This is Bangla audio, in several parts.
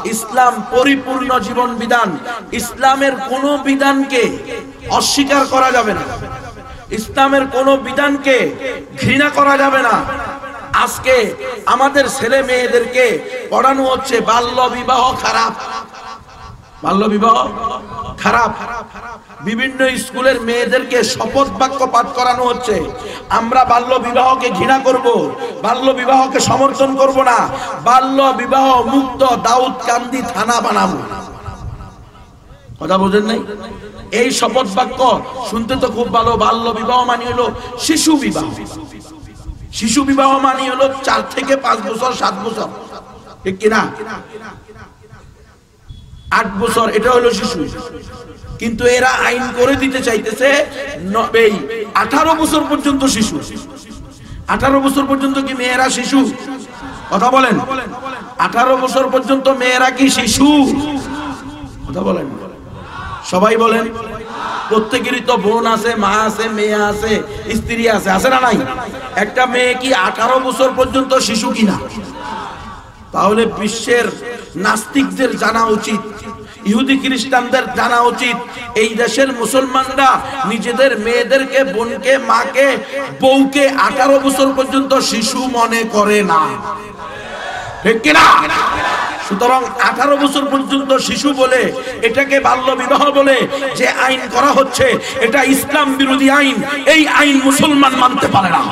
ইসলাম পরিপূর্ণ জীবন বিধান। ইসলামের কোন বিধানকে অস্বীকার করা যাবে না, ইসলামের কোন বিধানকে ঘৃণা করা যাবে না। আজকে আমাদের ছেলে মেয়েদেরকে পড়ানো হচ্ছে বাল্য বিবাহ খারাপ, বাল্য বিবাহ খারাপ। বিভিন্ন স্কুলের মেয়েদেরকে শপথ বাক্য পাঠ করানো হচ্ছে, আমরা বাল্য বিবাহকে ঘৃণা করব, বাল্য বিবাহকে সমর্থন করব না, বাল্য বিবাহ মুক্ত দাউদকান্দি থানা বানাবো। কথা বোঝেন নাই? এই শপথ বাক্য শুনতে তো খুব ভালো। বাল্য বিবাহ মানে হলো শিশু বিবাহ, শিশু বিবাহ মানে হলো 4 থেকে 5 বছর 7 বছর, ঠিক কিনা? 8 বছর এটা হলো শিশু। কিন্তু এরা আইন করে দিতে চাইতেছে 18 বছর পর্যন্ত শিশু। 18 বছর পর্যন্ত কি মেয়েরা শিশু? কথা বলেন, 18 বছর পর্যন্ত মেয়েরা কি শিশু? কথা বলেন, সবাই বলেন। প্রত্যেকেরই তো বোন আছে, মা আছে, মেয়ে আছে, স্ত্রী আছে, আছে না নাই? একটা মেয়ে কি 18 বছর পর্যন্ত শিশু কিনা? তাহলে বিশ্বের নাস্তিকদের জানা উচিত, ইহুদি খ্রিস্টানদের জানা উচিত, এই দেশের মুসলমানরা নিজেদের মেয়েদেরকে, বোনকে, মাকে, বউকে 18 বছর পর্যন্ত শিশু মনে করে না, ঠিক কিনা? সুতরাং 18 বছর পর্যন্ত শিশু বলে, এটাকে বাল্য বিবাহ বলে যে আইন করা হচ্ছে, এটা ইসলাম বিরোধী আইন। এই আইন মুসলমান মানতে পারে না।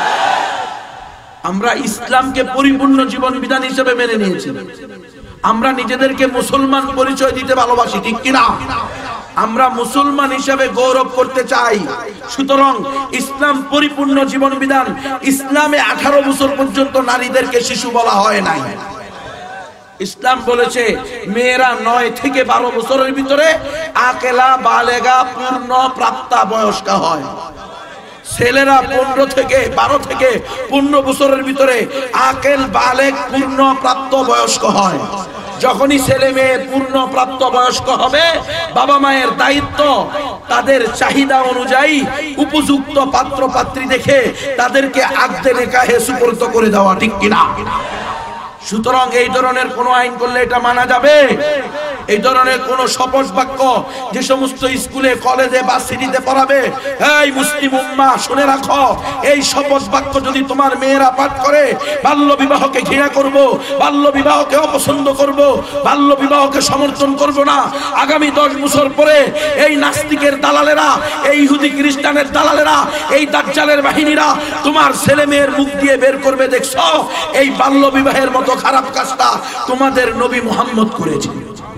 আমরা ইসলামকে পরিপূর্ণ জীবন বিধান হিসেবে মেনে নিয়েছি। আমরা নিজেদেরকে মুসলমান পরিচয় দিতে ভালোবাসি, ঠিক কিনা? আমরা মুসলমান হিসেবে গৌরব করতে চাই। সুতরাং ইসলাম পরিপূর্ণ জীবন বিধান। ইসলামে 18 বছর পর্যন্ত নারীদেরকে শিশু বলা হয় নাই। ইসলাম বলেছে মেয়েরা 9 থেকে 12 বছরের ভিতরে আকেলা বালেগা পূর্ণ প্রাপ্তা বয়স্কা হয়। ছেলেরা 12 থেকে 15 বছরের ভিতরে আকেল বালেগ পূর্ণ প্রাপ্ত বয়স্ক হয়। যখনই ছেলে মেয়ে পূর্ণ প্রাপ্ত বয়স্ক হবে, বাবা মায়ের দায়িত্ব তাদের চাহিদা অনুযায়ী উপযুক্ত পাত্র পাত্রী দেখে তাদেরকে আকদে নিকাহে সুপর্দ করে দেওয়া, ঠিক কিনা? সুতরাং এই ধরনের কোন আইন করলে এটা মানা যাবে? এই ধরনের কোন শপথ বাক্য যে সমস্ত স্কুলে, কলেজে, ভার্সিটিতে পড়াবে, এই মুসলিম উম্মাহ শুনে রাখো, এই শপথ বাক্য যদি তোমার মেয়েরা পাঠ করে, বাল্য বিবাহকে ঘৃণা করব, বাল্য বিবাহকে অপছন্দ করব, বাল্য বিবাহকে সমর্থন করব না, আগামী 10 বছর পরে এই নাস্তিকের দালালেরা, এই ইহুদি খ্রিস্টানের দালালেরা, এই দাজ্জালের বাহিনীরা তোমার ছেলে মেয়ের মুখ দিয়ে বের করবে, দেখছো এই বাল্য বিবাহের মতো খারাপ কাজটা তোমাদের নবী মুহাম্মদ করেছে।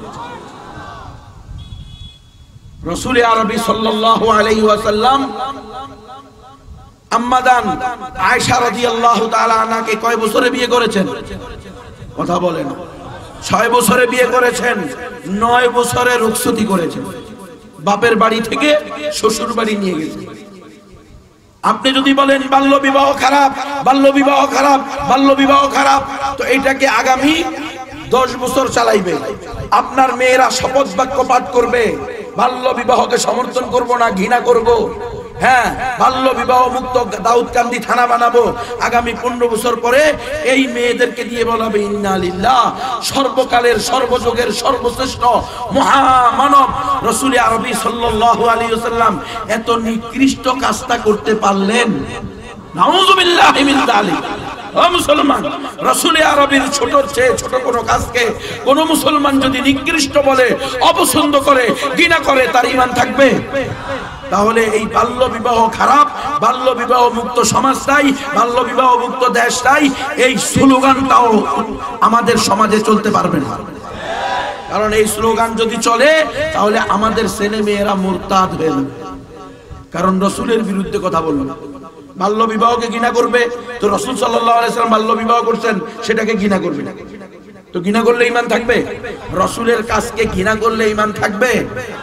রাসূল আরবি সাল্লাল্লাহু আলাইহি ওয়াসাল্লাম আম্মাদান আয়েশা রাদিয়াল্লাহু তাআলা আনহাকে কয় বছরে বিয়ে করেছেন? কথা বলেন। 6 বছরে বিয়ে করেছেন, 9 বছরে রুখসতি করেছেন। বাপের বাড়ি থেকে শ্বশুর বাড়ি নিয়ে গেছেন। আপনি যদি বলেন বাল্য বিবাহ খারাপ, বাল্য বিবাহ খারাপ, বাল্য বিবাহ খারাপ, তো এটাকে আগামী 10 বছর চালাইবে। আপনার মেয়েরা শপথ বাক্য পাঠ করবে, বাল্য বিবাহকে সমর্থন করব না, ঘৃণা করব, হ্যাঁ বাল্য বিবাহ মুক্ত দাউদকান্দি থানা বানাবো। আগামী 15 বছর পরে এই মেয়েদেরকে দিয়ে বলাবে ইন্না লিল্লাহ, সর্বকালের সর্বযুগের সর্বশ্রেষ্ঠ মহামানব রাসূল আরবি সাল্লাল্লাহু আলাইহি ওয়াসাল্লাম এত নিকৃষ্ট কাজটা করতে পারলেন। নাউযুবিল্লাহি মিন যালিক। ও মুসলমান, রাসূল আরবির ছোটর চেয়ে ছোট কোনো কাজকে কোন মুসলমান যদি নিকৃষ্ট বলে, অপছন্দ করে, ঘৃণা করে, তার ঈমান থাকবে? তাহলে এই বাল্য বিবাহ খারাপ, বাল্য বিবাহ মুক্ত সমাজ চাই, বাল্য বিবাহ মুক্ত দেশ চাই, এই স্লোগানটাও আমাদের সমাজে চলতে পারবে না। কারণ এই স্লোগান যদি চলে তাহলে আমাদের ছেলে মেয়েরা মুরতাদ হয়ে যাবে। কারণ রাসূলের বিরুদ্ধে কথা বলবে, বাল্য বিবাহকে ঘৃণা করবে। তো রাসূল সাল্লাল্লাহু আলাইহি ওয়াসাল্লাম বাল্য বিবাহ করছেন, সেটাকে ঘৃণা করবে না। তো ঘৃণা করলে ঈমান থাকবে? রাসূলের কাজকে ঘৃণা করলে ঈমান থাকবে?